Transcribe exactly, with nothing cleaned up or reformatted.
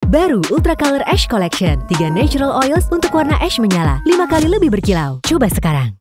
Baru Ultra Color Ash Collection, tiga natural oils untuk warna ash menyala, lima kali lebih berkilau. Coba sekarang.